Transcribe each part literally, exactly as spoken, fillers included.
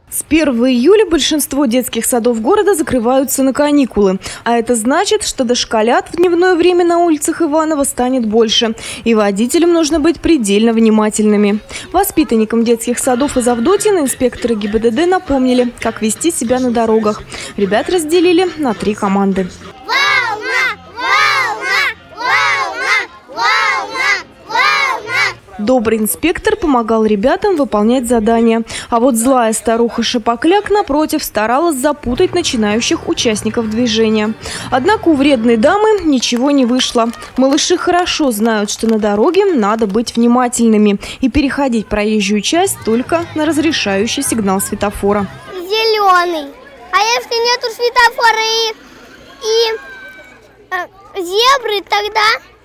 С первого июля большинство детских садов города закрываются на каникулы. А это значит, что дошколят в дневное время на улицах Иваново станет больше. И водителям нужно быть предельно внимательными. Воспитанникам детских садов из Авдотьина инспекторы ГИБДД напомнили, как вести себя на дорогах. Ребят разделили на три команды. Добрый инспектор помогал ребятам выполнять задания. А вот злая старуха Шапокляк, напротив, старалась запутать начинающих участников движения. Однако у вредной дамы ничего не вышло. Малыши хорошо знают, что на дороге надо быть внимательными и переходить проезжую часть только на разрешающий сигнал светофора. Зеленый. А если нету светофора и, и э, зебры, тогда...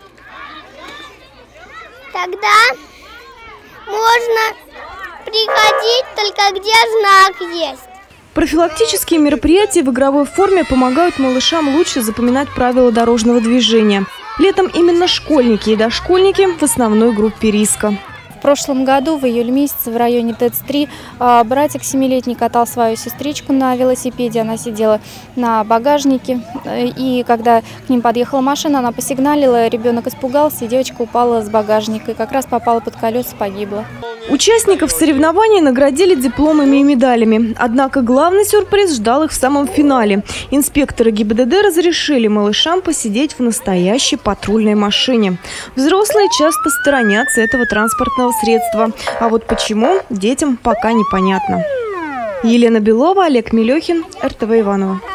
Тогда можно приходить только где знак есть. Профилактические мероприятия в игровой форме помогают малышам лучше запоминать правила дорожного движения. Летом именно школьники и дошкольники в основной группе риска. В прошлом году, в июле месяце, в районе ТЭЦ три, братик семилетний катал свою сестричку на велосипеде. Она сидела на багажнике. И когда к ним подъехала машина, она посигналила, ребенок испугался, и девочка упала с багажника. И как раз попала под колеса, погибла. Участников соревнований наградили дипломами и медалями. Однако главный сюрприз ждал их в самом финале. Инспекторы ГИБДД разрешили малышам посидеть в настоящей патрульной машине. Взрослые часто сторонятся этого транспортного средства. А вот почему, детям пока непонятно. Елена Белова, Олег Мелехин, эр тэ вэ Иваново.